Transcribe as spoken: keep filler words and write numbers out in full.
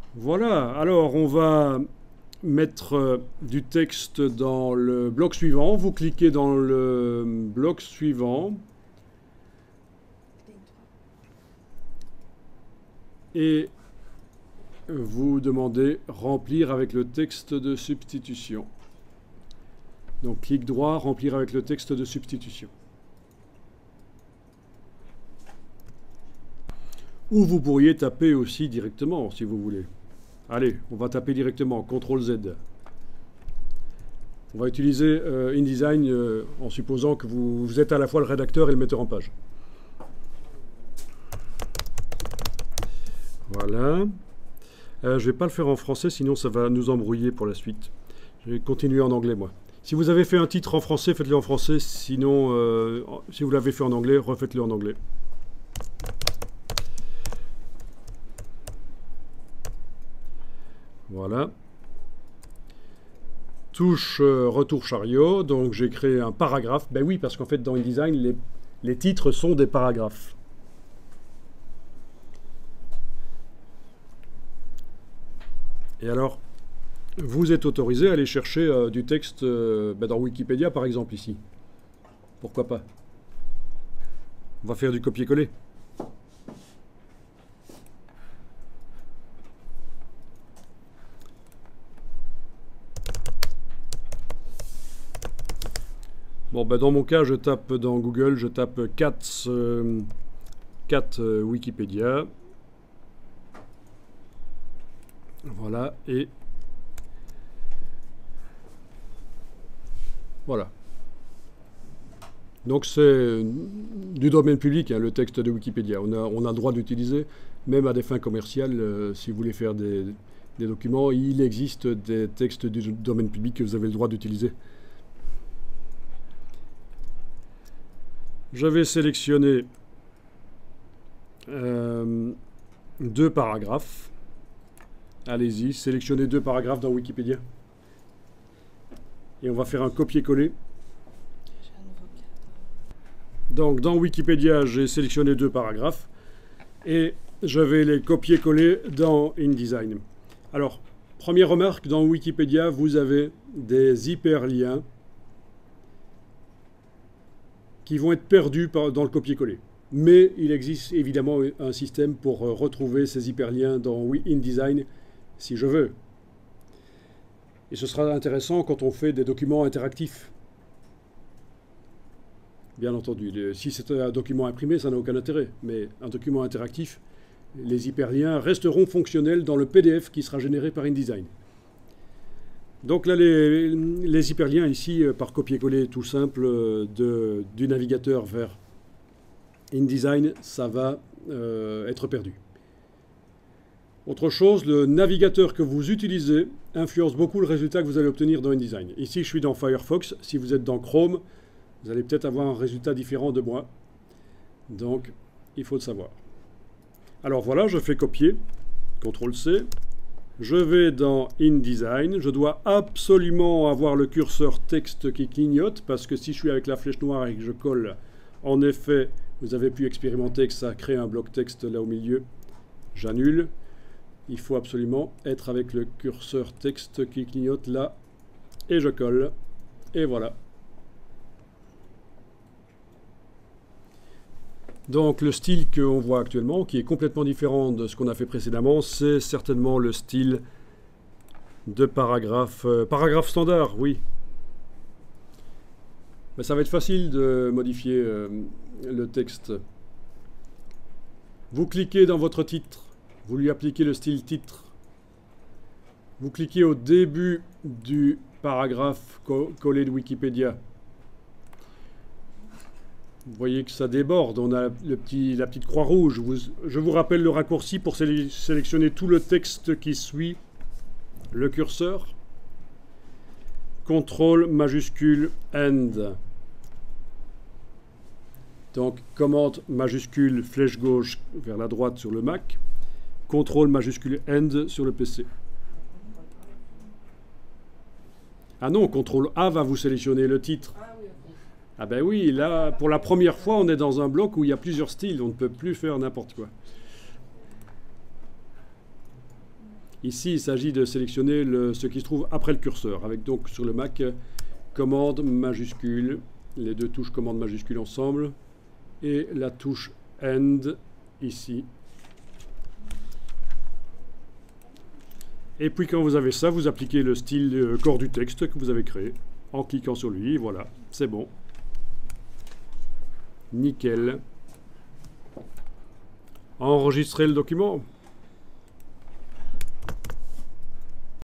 Voilà, alors on va mettre euh, du texte dans le bloc suivant. Vous cliquez dans le bloc suivant. Et vous demandez remplir avec le texte de substitution. Donc clic droit, remplir avec le texte de substitution. Ou vous pourriez taper aussi directement si vous voulez. Allez, on va taper directement, contrôle Z. On va utiliser euh, InDesign euh, en supposant que vous, vous êtes à la fois le rédacteur et le metteur en page. Voilà. Euh, je ne vais pas le faire en français, sinon ça va nous embrouiller pour la suite. Je vais continuer en anglais, moi. Si vous avez fait un titre en français, faites-le en français. Sinon, euh, si vous l'avez fait en anglais, refaites-le en anglais. Voilà. Touche euh, retour chariot. Donc j'ai créé un paragraphe. Ben oui, parce qu'en fait, dans InDesign, les, les titres sont des paragraphes. Et alors, vous êtes autorisé à aller chercher euh, du texte euh, ben dans Wikipédia, par exemple, ici. Pourquoi pas? On va faire du copier-coller. Bon, ben dans mon cas, je tape dans Google, je tape cat, euh, cat euh, Wikipédia. Voilà, et voilà. Donc c'est du domaine public, hein, le texte de Wikipédia. On a, on a le droit d'utiliser, même à des fins commerciales, euh, si vous voulez faire des, des documents, il existe des textes du domaine public que vous avez le droit d'utiliser. Je vais sélectionner euh, deux paragraphes. Allez-y, sélectionnez deux paragraphes dans Wikipédia. Et on va faire un copier-coller. Donc dans Wikipédia, j'ai sélectionné deux paragraphes. Et je vais les copier-coller dans InDesign. Alors, première remarque, dans Wikipédia, vous avez des hyperliens qui vont être perdus par, dans le copier-coller. Mais il existe évidemment un système pour retrouver ces hyperliens dans InDesign si je veux. Et ce sera intéressant quand on fait des documents interactifs. Bien entendu, si c'est un document imprimé, ça n'a aucun intérêt. Mais un document interactif, les hyperliens resteront fonctionnels dans le P D F qui sera généré par InDesign. Donc là, les, les hyperliens ici, par copier-coller tout simple de, du navigateur vers InDesign, ça va euh, être perdu. Autre chose, le navigateur que vous utilisez influence beaucoup le résultat que vous allez obtenir dans InDesign. Ici, je suis dans Firefox. Si vous êtes dans Chrome, vous allez peut-être avoir un résultat différent de moi. Donc, il faut le savoir. Alors voilà, je fais copier. contrôle C. Je vais dans InDesign. Je dois absolument avoir le curseur texte qui clignote, parce que si je suis avec la flèche noire et que je colle, en effet, vous avez pu expérimenter que ça crée un bloc texte là au milieu. J'annule. Il faut absolument être avec le curseur texte qui clignote là. Et je colle. Et voilà. Donc le style qu'on voit actuellement, qui est complètement différent de ce qu'on a fait précédemment, c'est certainement le style de paragraphe, euh, paragraphe standard, oui. Mais ça va être facile de modifier euh, le texte. Vous cliquez dans votre titre, vous lui appliquez le style titre. Vous cliquez au début du paragraphe co collé de Wikipédia. Vous voyez que ça déborde, on a le petit, la petite croix rouge. Vous, je vous rappelle le raccourci pour sé sélectionner tout le texte qui suit le curseur. contrôle majuscule End. Donc commande majuscule flèche gauche vers la droite sur le Mac. contrôle majuscule End sur le P C. Ah non, contrôle A va vous sélectionner le titre. Ah ben oui, là, pour la première fois, on est dans un bloc où il y a plusieurs styles. On ne peut plus faire n'importe quoi. Ici, il s'agit de sélectionner le, ce qui se trouve après le curseur, avec donc sur le Mac, commande majuscule, les deux touches commande majuscule ensemble, et la touche End ici. Et puis quand vous avez ça, vous appliquez le style euh, corps du texte que vous avez créé, en cliquant sur lui, voilà, c'est bon. Nickel. Enregistrer le document.